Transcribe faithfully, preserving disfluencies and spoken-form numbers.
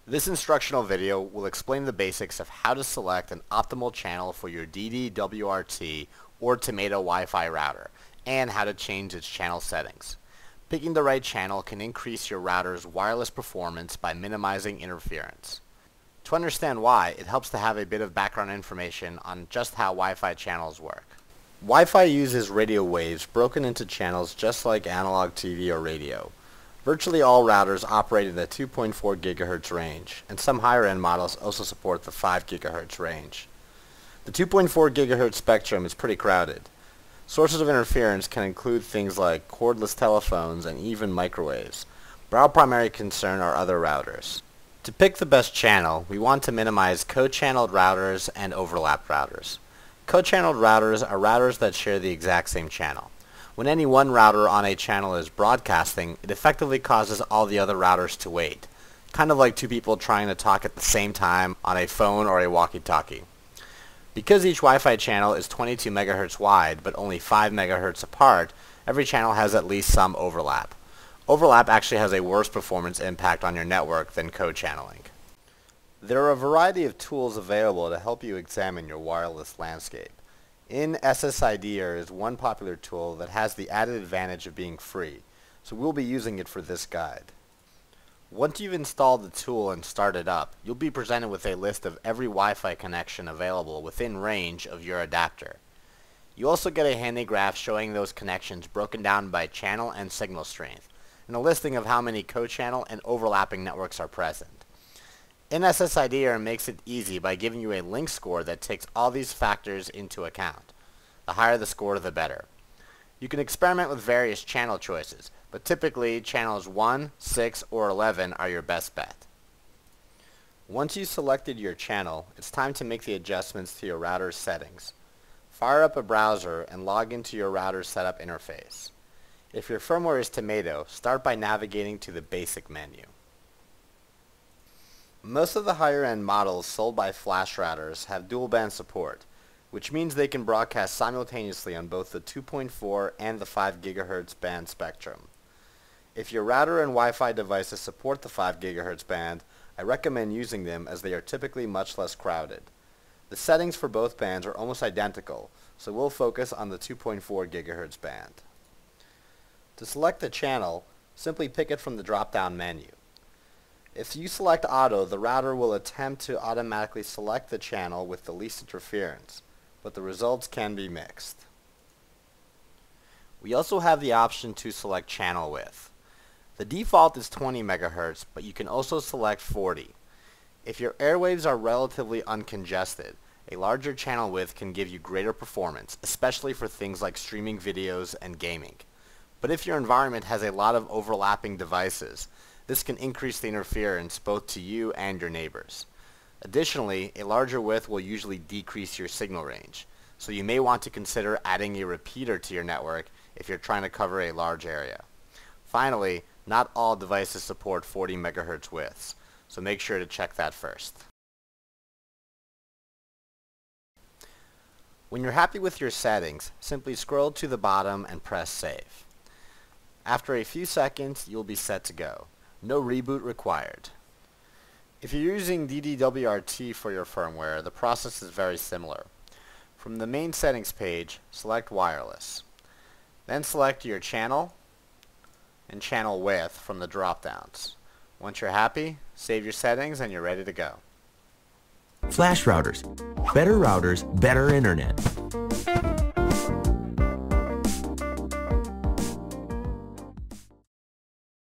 This instructional video will explain the basics of how to select an optimal channel for your D D W R T or Tomato Wi-Fi router and how to change its channel settings. Picking the right channel can increase your router's wireless performance by minimizing interference. To understand why, it helps to have a bit of background information on just how Wi-Fi channels work. Wi-Fi uses radio waves broken into channels just like analog T V or radio. Virtually all routers operate in the two point four gigahertz range, and some higher-end models also support the five gigahertz range. The two point four gigahertz spectrum is pretty crowded. Sources of interference can include things like cordless telephones and even microwaves, but our primary concern are other routers. To pick the best channel, we want to minimize co-channeled routers and overlap routers. Co-channeled routers are routers that share the exact same channel. When any one router on a channel is broadcasting, it effectively causes all the other routers to wait, kind of like two people trying to talk at the same time on a phone or a walkie-talkie. Because each Wi-Fi channel is twenty-two megahertz wide but only five megahertz apart, every channel has at least some overlap. Overlap actually has a worse performance impact on your network than co-channeling. There are a variety of tools available to help you examine your wireless landscape. In S S I D is one popular tool that has the added advantage of being free, so we'll be using it for this guide. Once you've installed the tool and started up, you'll be presented with a list of every Wi-Fi connection available within range of your adapter. You also get a handy graph showing those connections broken down by channel and signal strength, and a listing of how many co-channel and overlapping networks are present. N S S I D makes it easy by giving you a link score that takes all these factors into account. The higher the score, the better. You can experiment with various channel choices, but typically channels one, six, or eleven are your best bet. Once you've selected your channel, it's time to make the adjustments to your router's settings. Fire up a browser and log into your router's setup interface. If your firmware is Tomato, start by navigating to the Basic menu. Most of the higher-end models sold by FlashRouters have dual-band support, which means they can broadcast simultaneously on both the two point four and the five gigahertz band spectrum. If your router and Wi-Fi devices support the five gigahertz band, I recommend using them as they are typically much less crowded. The settings for both bands are almost identical, so we'll focus on the two point four gigahertz band. To select the channel, simply pick it from the drop-down menu. If you select Auto, the router will attempt to automatically select the channel with the least interference, but the results can be mixed. We also have the option to select channel width. The default is twenty megahertz, but you can also select forty. If your airwaves are relatively uncongested, a larger channel width can give you greater performance, especially for things like streaming videos and gaming. But if your environment has a lot of overlapping devices, this can increase the interference both to you and your neighbors. Additionally, a larger width will usually decrease your signal range, so you may want to consider adding a repeater to your network if you're trying to cover a large area. Finally, not all devices support forty megahertz widths, so make sure to check that first. When you're happy with your settings, simply scroll to the bottom and press Save. After a few seconds, you'll be set to go. No reboot required. If you're using D D W R T for your firmware, the process is very similar. From the main settings page, select Wireless. Then select your channel and channel width from the drop-downs. Once you're happy, save your settings and you're ready to go. FlashRouters. Better routers, better internet.